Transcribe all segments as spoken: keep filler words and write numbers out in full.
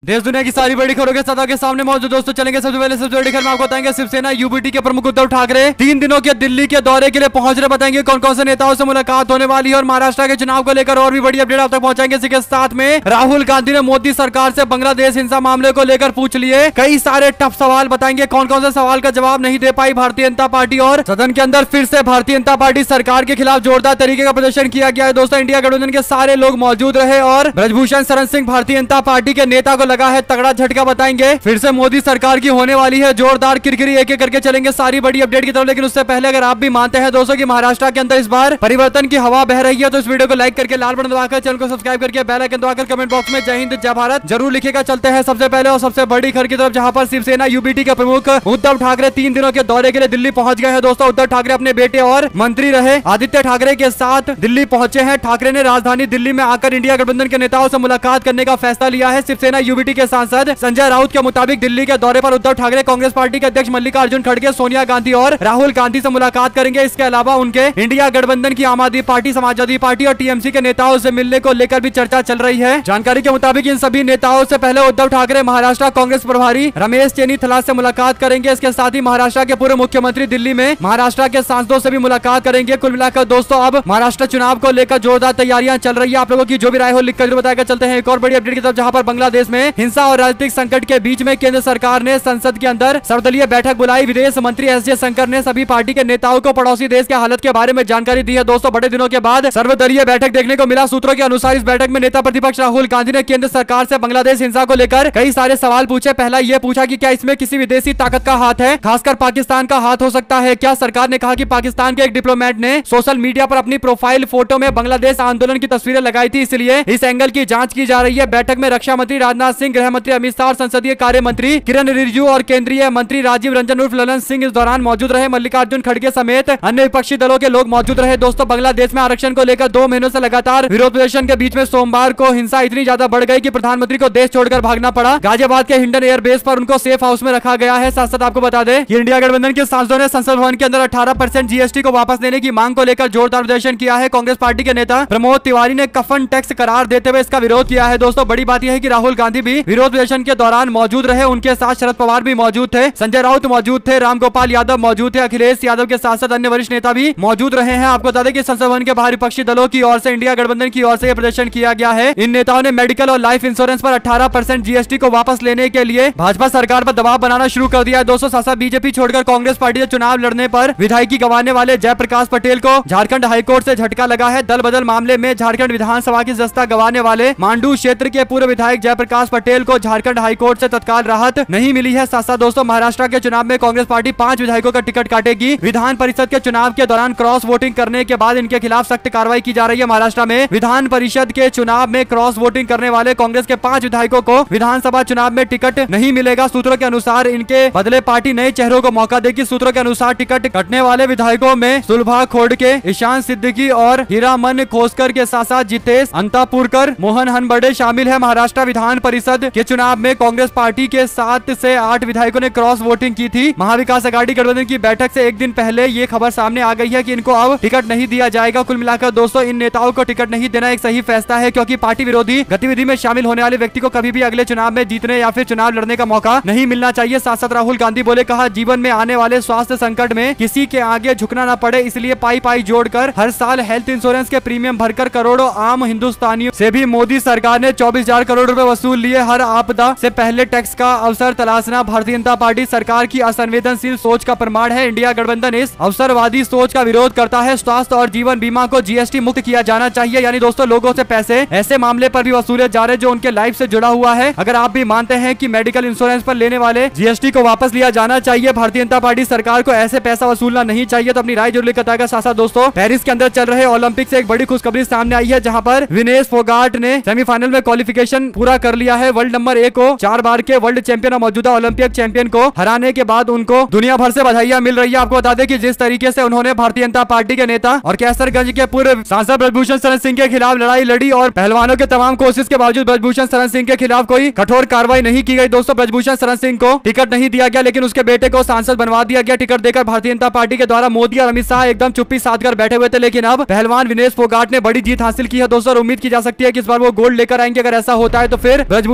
देश दुनिया की सारी बड़ी खबरों के साथ आगे सामने मौजूद दोस्तों चलेंगे। सबसे पहले सबसे बड़ी खबर में आपको बताएंगे शिवसेना यूबीटी के प्रमुख उद्धव ठाकरे तीन दिनों के दिल्ली के दौरे के लिए पहुंच रहे। बताएंगे कौन कौन से नेताओं से मुलाकात होने वाली है और महाराष्ट्र के चुनाव को लेकर और भी बड़ी अपडेट आप तक पहुंचाएंगे। इसी के साथ में राहुल गांधी ने मोदी सरकार से बांग्लादेश हिंसा मामले को लेकर पूछ लिए कई सारे टफ सवाल। बताएंगे कौन कौन से सवाल का जवाब नहीं दे पाई भारतीय जनता पार्टी और सदन के अंदर फिर से भारतीय जनता पार्टी सरकार के खिलाफ जोरदार तरीके का प्रदर्शन किया गया है। दोस्तों इंडिया गठबंधन के सारे लोग मौजूद रहे और ब्रजभूषण शरण सिंह भारतीय जनता पार्टी के नेता को लगा है तगड़ा झटका। बताएंगे फिर से मोदी सरकार की होने वाली है जोरदार किरकिरी। एक एक करके चलेंगे सारी बड़ी अपडेट की तरफ, लेकिन उससे पहले अगर आप भी मानते हैं दोस्तों कि महाराष्ट्र के अंदर इस बार परिवर्तन की हवा बह रही है तो इस वीडियो को लाइक करके लाल बटन दबाकर चैनल को सब्सक्राइब करके बेल आइकन दबाकर कमेंट बॉक्स में जय हिंद जय भारत जरूर लिखेगा। चलते हैं सबसे पहले और सबसे बड़ी खबर की तरफ, जहां पर शिवसेना यूबीटी के प्रमुख उद्धव ठाकरे तीन दिनों के दौरे के लिए दिल्ली पहुंच गए हैं। दोस्तों उद्धव ठाकरे अपने बेटे और मंत्री रहे आदित्य ठाकरे के साथ दिल्ली पहुंचे हैं। ठाकरे ने राजधानी दिल्ली में आकर इंडिया गठबंधन के नेताओं से मुलाकात करने का फैसला लिया है। शिवसेना यूबीटी के सांसद संजय राउत के मुताबिक दिल्ली के दौरे पर उद्धव ठाकरे कांग्रेस पार्टी के अध्यक्ष मल्लिकार्जुन खड़गे, सोनिया गांधी और राहुल गांधी से मुलाकात करेंगे। इसके अलावा उनके इंडिया गठबंधन की आम आदमी पार्टी, समाजवादी पार्टी और टीएमसी के नेताओं से मिलने को लेकर भी चर्चा चल रही है। जानकारी के मुताबिक इन सभी नेताओं से पहले उद्धव ठाकरे महाराष्ट्र कांग्रेस प्रभारी रमेश चेन्नीथला से मुलाकात करेंगे। इसके साथ ही महाराष्ट्र के पूर्व मुख्यमंत्री दिल्ली में महाराष्ट्र के सांसदों से भी मुलाकात करेंगे। कुल मिलाकर दोस्तों अब महाराष्ट्र चुनाव को लेकर जोरदार तैयारियां चल रही है। आप लोगों की जो भी राय हो लिखकर बताया। चलते हैं एक और बड़ी अपडेट की तरफ, जहां पर बांग्लादेश में हिंसा और राजनीतिक संकट के बीच में केंद्र सरकार ने संसद के अंदर सर्वदलीय बैठक बुलाई। विदेश मंत्री एस जयशंकर ने सभी पार्टी के नेताओं को पड़ोसी देश के हालत के बारे में जानकारी दी है। दोस्तों बड़े दिनों के बाद सर्वदलीय बैठक देखने को मिला। सूत्रों के अनुसार इस बैठक में नेता प्रतिपक्ष राहुल गांधी ने केंद्र सरकार से बांग्लादेश हिंसा को लेकर कई सारे सवाल पूछे। पहला यह पूछा कि क्या इसमें किसी विदेशी ताकत का हाथ है, खासकर पाकिस्तान का हाथ हो सकता है क्या। सरकार ने कहा कि पाकिस्तान के एक डिप्लोमेट ने सोशल मीडिया पर अपनी प्रोफाइल फोटो में बांग्लादेश आंदोलन की तस्वीरें लगाई थी, इसलिए इस एंगल की जांच की जा रही है। बैठक में रक्षा मंत्री राजनाथ सिंह, गृह मंत्री अमित शाह, संसदीय कार्य मंत्री किरण रिजिजू और केंद्रीय मंत्री राजीव रंजन उर्फ ललन सिंह इस दौरान मौजूद रहे। मल्लिकार्जुन खड़गे समेत अन्य विपक्षी दलों के लोग मौजूद रहे। दोस्तों बांग्लादेश में आरक्षण को लेकर दो महीनों से लगातार विरोध प्रदर्शन के बीच में सोमवार को हिंसा इतनी ज्यादा बढ़ गई कि प्रधानमंत्री को देश छोड़कर भागना पड़ा। गाजियाबाद के हिंडन एयरबेस पर उनको सेफ हाउस में रखा गया है। साथ साथ आपको बता दें कि इंडिया गठबंधन के सांसदों ने संसद भवन के अंदर अठारह परसेंट जीएसटी को वापस लेने की मांग को लेकर जोरदार प्रदर्शन किया है। कांग्रेस पार्टी के नेता प्रमोद तिवारी ने कफन टैक्स करार देते हुए इसका विरोध किया है। दोस्तों बड़ी बात यह है कि राहुल गांधी भी विरोध प्रदर्शन के दौरान मौजूद रहे। उनके साथ शरद पवार भी मौजूद थे, संजय राउत मौजूद थे, रामगोपाल यादव मौजूद थे, अखिलेश यादव के साथ साथ अन्य वरिष्ठ नेता भी मौजूद रहे हैं। आपको बता दें कि संसद भवन के बाहर विपक्षी दलों की ओर से इंडिया गठबंधन की ओर से यह प्रदर्शन किया गया है। इन नेताओं ने मेडिकल और लाइफ इंश्योरेंस पर अठारह परसेंट जीएसटी को वापस लेने के लिए भाजपा सरकार पर दबाव बनाना शुरू कर दिया है। दोस्तों साथ साथ बीजेपी छोड़कर कांग्रेस पार्टी से चुनाव लड़ने पर विधायकी गंवाने वाले जयप्रकाश पटेल को झारखंड हाईकोर्ट से झटका लगा है। दल बदल मामले में झारखंड विधानसभा की सदस्यता गंवाने वाले मांडू क्षेत्र के पूर्व विधायक जयप्रकाश पटेल को झारखंड हाईकोर्ट से तत्काल राहत नहीं मिली है। साथ साथ दोस्तों महाराष्ट्र के चुनाव में कांग्रेस पार्टी पांच विधायकों का टिकट काटेगी। विधान परिषद के चुनाव के दौरान क्रॉस वोटिंग करने के बाद इनके खिलाफ सख्त कार्रवाई की जा रही है। महाराष्ट्र में विधान परिषद के चुनाव में क्रॉस वोटिंग करने वाले कांग्रेस के पांच विधायकों को विधानसभा चुनाव में टिकट नहीं मिलेगा। सूत्रों के अनुसार इनके बदले पार्टी नए चेहरों को मौका देगी। सूत्रों के अनुसार टिकट कटने वाले विधायकों में सुलभा खोड़के, ईशान सिद्दीकी और हीरामन खोसकर के साथ साथ जितेश अंतापुरकर, मोहन हनबड़े शामिल है। महाराष्ट्र विधान परिषद के चुनाव में कांग्रेस पार्टी के सात से आठ विधायकों ने क्रॉस वोटिंग की थी। महाविकास अघाड़ी गठबंधन की बैठक से एक दिन पहले ये खबर सामने आ गई है कि इनको अब टिकट नहीं दिया जाएगा। कुल मिलाकर दोस्तों इन नेताओं को टिकट नहीं देना एक सही फैसला है, क्योंकि पार्टी विरोधी गतिविधि में शामिल होने वाले व्यक्ति को कभी भी अगले चुनाव में जीतने या फिर चुनाव लड़ने का मौका नहीं मिलना चाहिए। साथ साथ राहुल गांधी बोले, कहा जीवन में आने वाले स्वास्थ्य संकट में किसी के आगे झुकना न पड़े, इसलिए पाई पाई जोड़कर हर साल हेल्थ इंश्योरेंस के प्रीमियम भरकर करोड़ों आम हिंदुस्तानियों से भी मोदी सरकार ने चौबीस हजार करोड़ रुपए वसूल लिए। हर आपदा से पहले टैक्स का अवसर तलाशना भारतीय जनता पार्टी सरकार की असंवेदनशील सोच का प्रमाण है। इंडिया गठबंधन इस अवसरवादी सोच का विरोध करता है। स्वास्थ्य और जीवन बीमा को जीएसटी मुक्त किया जाना चाहिए। यानी दोस्तों लोगों से पैसे ऐसे मामले पर भी वसूले जा रहे जो उनके लाइफ से जुड़ा हुआ है। अगर आप भी मानते हैं कि मेडिकल इंश्योरेंस पर लेने वाले जीएसटी को वापस लिया जाना चाहिए, भारतीय जनता पार्टी सरकार को ऐसे पैसा वसूलना नहीं चाहिए, तो अपनी राय जरूर बताएगा। साथ साथ दोस्तों पेरिस के अंदर चल रहे ओलंपिक से एक बड़ी खुशखबरी सामने आई है, जहां पर विनेश फोगाट ने सेमीफाइनल में क्वालिफिकेशन पूरा कर लिया है। वर्ल्ड नंबर एक को चार बार के वर्ल्ड चैंपियन और मौजूदा ओलंपिक चैंपियन को हराने के बाद उनको दुनिया भर से बधाइयां मिल रही है। आपको बता दें कि जिस तरीके से उन्होंने भारतीय जनता पार्टी के नेता और कैसरगंज के पूर्व सांसद ब्रजभूषण शरण सिंह के खिलाफ लड़ाई लड़ी और पहलवानों के तमाम कोशिश के बावजूद ब्रजभूषण शरण सिंह के खिलाफ कोई कठोर कार्रवाई नहीं की गई। दोस्तों ब्रजभूषण शरण सिंह को टिकट नहीं दिया गया, लेकिन उसके बेटे को सांसद बनवा दिया गया। टिकट देकर भारतीय जनता पार्टी के द्वारा मोदी और अमित शाह एकदम चुप्पी साध कर बैठे हुए थे, लेकिन अब पहलवान विनेश फोगाट ने बड़ी जीत हासिल की है। दोस्तों उम्मीद की जा सकती है कि इस बार वो गोल्ड लेकर आएंगे। अगर ऐसा होता है तो फिर ब्रजभूषण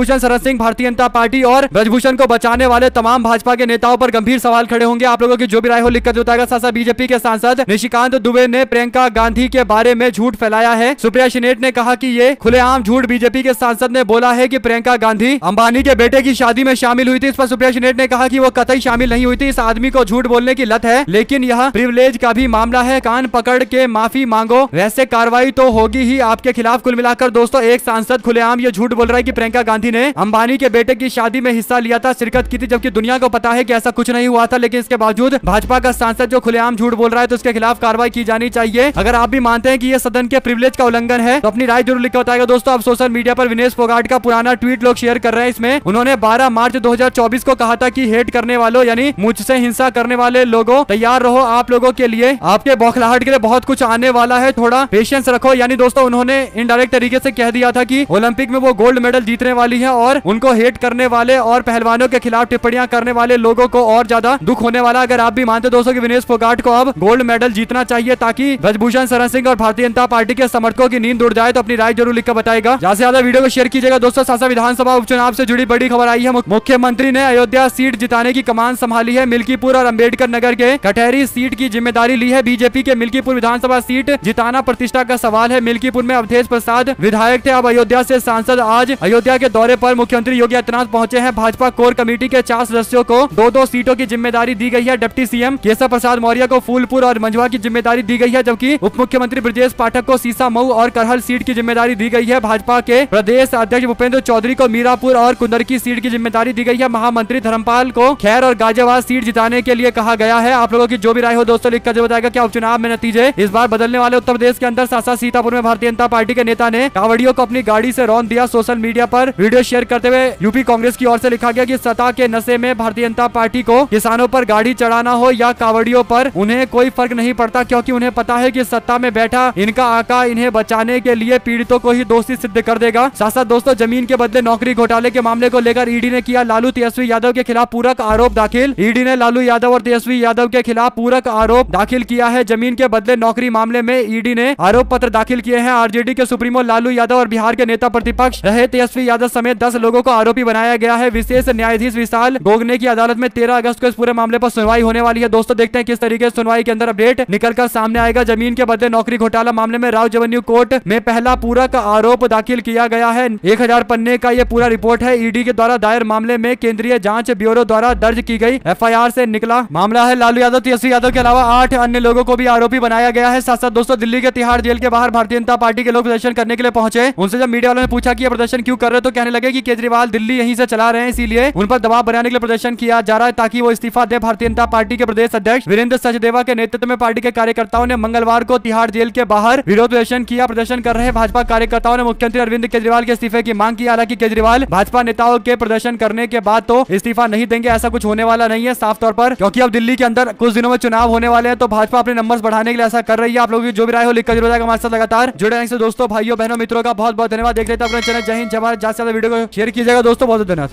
ब्रजभूषण शरण सिंह भारतीय जनता पार्टी और ब्रजभूषण को बचाने वाले तमाम भाजपा के नेताओं पर गंभीर सवाल खड़े होंगे। आप लोगों की जो भी राय हो लिखकर बताएगा। साथ साथ बीजेपी के सांसद निशिकांत दुबे ने प्रियंका गांधी के बारे में झूठ फैलाया है। सुप्रिया शिनेट ने कहा कि ये खुलेआम झूठ। बीजेपी के सांसद ने बोला है कि प्रियंका गांधी अंबानी के बेटे की शादी में शामिल हुई थी। इस पर सुप्रिया शिनेट ने कहा कि वो कतई शामिल नहीं हुई थी। इस आदमी को झूठ बोलने की लत है, लेकिन यह प्रिविलेज का भी मामला है। कान पकड़ के माफी मांगो, वैसे कार्रवाई तो होगी ही आपके खिलाफ। कुल मिलाकर दोस्तों एक सांसद खुलेआम ये झूठ बोल रहा है कि प्रियंका गांधी ने अंबानी के बेटे की शादी में हिस्सा लिया था, शिरकत की थी, जबकि दुनिया को पता है कि ऐसा कुछ नहीं हुआ था। लेकिन इसके बावजूद भाजपा का सांसद जो खुलेआम झूठ बोल रहा है तो उसके खिलाफ कार्रवाई की जानी चाहिए। अगर आप भी मानते हैं कि यह सदन के प्रिविलेज का उल्लंघन है तो अपनी राय जरूर लिखकर बताएगा। दोस्तों अब सोशल मीडिया पर विनेश फोगाट का पुराना ट्वीट लोग शेयर कर रहे हैं। इसमें उन्होंने बारह मार्च दो हज़ार चौबीस को कहा था कि हेट करने वालों यानी मुझसे हिंसा करने वाले लोगों तैयार रहो, आप लोगों के लिए आपके बौखलाहट के लिए बहुत कुछ आने वाला है, थोड़ा पेशेंस रखो। यानी दोस्तों उन्होंने इनडायरेक्ट तरीके से कह दिया था कि ओलंपिक में वो गोल्ड मेडल जीतने वाली है और उनको हेट करने वाले और पहलवानों के खिलाफ टिप्पणियां करने वाले लोगों को और ज्यादा दुख होने वाला। अगर आप भी मानते दोस्तों कि विनेश फोगाट को अब गोल्ड मेडल जीतना चाहिए ताकि ब्रजभूषण शरण सिंह और भारतीय जनता पार्टी के समर्थकों की नींद उड़ जाए, तो अपनी राय जरूर लिखकर बताएगा। ज्यादा से ज्यादा वीडियो को शेयर कीजिएगा। दोस्तों सासा विधानसभा उपचुनाव से जुड़ी बड़ी खबर आई है। मुख्यमंत्री ने अयोध्या सीट जिताने की कमान संभाली है। मिल्कीपुर और अम्बेडकर नगर के कटहरी सीट की जिम्मेदारी ली है। बीजेपी के मिल्कीपुर विधानसभा सीट जिताना प्रतिष्ठा का सवाल है। मिल्कीपुर में अवधेश प्रसाद विधायक थे, अब अयोध्या से सांसद। आज अयोध्या के दौरे पर मुख्यमंत्री योगी आदित्यनाथ पहुंचे हैं। भाजपा कोर कमेटी के चार सदस्यों को दो दो सीटों की जिम्मेदारी दी गई है। डिप्टी सीएम केशव प्रसाद मौर्य को फूलपुर और मंझवा की जिम्मेदारी दी गई है, जबकि उप मुख्यमंत्री ब्रजेश पाठक को सीसा मऊ और करहल सीट की जिम्मेदारी दी गई है। भाजपा के प्रदेश अध्यक्ष भूपेंद्र चौधरी को मीरापुर और कुंदरकी सीट की जिम्मेदारी दी गई है। महामंत्री धर्मपाल को खैर और गाजियाबाद सीट जिताने के लिए कहा गया है। आप लोगों की जो भी राय हो दोस्तों लिखकर बताएगा। क्या उपचुनाव में नतीजे इस बार बदलने वाले? उत्तर प्रदेश के अंदर सासा सीतापुर में भारतीय जनता पार्टी के नेता ने कावड़ियों को अपनी गाड़ी से रौंद दिया। सोशल मीडिया पर वीडियो शेयर करते हुए यूपी कांग्रेस की ओर से लिखा गया कि सत्ता के नशे में भारतीय जनता पार्टी को किसानों पर गाड़ी चढ़ाना हो या कावड़ियों पर उन्हें कोई फर्क नहीं पड़ता, क्योंकि उन्हें पता है कि सत्ता में बैठा इनका आका इन्हें बचाने के लिए पीड़ितों को ही दोषी सिद्ध कर देगा। साथ साथ दोस्तों जमीन के बदले नौकरी घोटाले के मामले को लेकर ईडी ने किया लालू तेजस्वी यादव के खिलाफ पूरक आरोप दाखिल। ईडी ने लालू यादव और तेजस्वी यादव के खिलाफ पूरक आरोप दाखिल किया है। जमीन के बदले नौकरी मामले में ईडी ने आरोप पत्र दाखिल किए हैं। आरजेडी के सुप्रीमो लालू यादव और बिहार के नेता प्रतिपक्ष रहे तेजस्वी यादव समेत दस लोगों को आरोपी बनाया गया है। विशेष न्यायाधीश विशाल गोगने की अदालत में तेरह अगस्त को इस पूरे मामले पर सुनवाई होने वाली है। दोस्तों देखते हैं किस तरीके से सुनवाई के अंदर अपडेट निकलकर सामने आएगा। जमीन के बदले नौकरी घोटाला मामले में राव रेवेन्यू कोर्ट में पहला पूरक आरोप दाखिल किया गया है। एक हजार पन्ने का यह पूरा रिपोर्ट है। ईडी के द्वारा दायर मामले में केंद्रीय जांच ब्यूरो द्वारा दर्ज की गई एफआईआर से निकला मामला है। लालू यादव तेजस्वी यादव के अलावा आठ अन्य लोगों को भी आरोपी बनाया गया है। साथ साथ दोस्तों दिल्ली के तिहाड़ जेल के बाहर भारतीय जनता पार्टी के लोग प्रदर्शन करने के लिए पहुंचे। उनसे जब मीडिया वालों ने पूछा कि ये प्रदर्शन क्यों कर रहे हो तो कहने लगे कि केजरीवाल दिल्ली यहीं से चला रहे हैं, इसीलिए उन पर दबाव बनाने के लिए प्रदर्शन किया जा रहा है ताकि वो इस्तीफा दे। भारतीय जनता पार्टी के प्रदेश अध्यक्ष वीरेंद्र सचदेवा के नेतृत्व में पार्टी के कार्यकर्ताओं ने मंगलवार को तिहाड़ जेल के बाहर विरोध प्रदर्शन किया। प्रदर्शन कर रहे भाजपा कार्यकर्ताओं ने मुख्यमंत्री अरविंद केजरीवाल के इस्तीफे की मांग की। हालांकि केजरीवाल भाजपा नेताओं के प्रदर्शन करने के बाद तो इस्तीफा नहीं देंगे, ऐसा कुछ होने वाला नहीं है साफ तौर पर, क्योंकि अब दिल्ली के अंदर कुछ दिनों में चुनाव होने वाले हैं तो भाजपा अपने नंबर्स बढ़ाने के लिए ऐसा कर रही है। आप लोगों की जो भी राय हो लिखकर जरूर हमारे साथ लगातार जुड़े रहेंगे। दोस्तों भाइयों बहनों मित्रों का बहुत बहुत धन्यवाद। देख रहे थे अपना चैनल जय हिंद जय भारत। ज्यादा से ज्यादा वीडियो को शेयर कीजिएगा दोस्तों। बहुत धन्यवाद।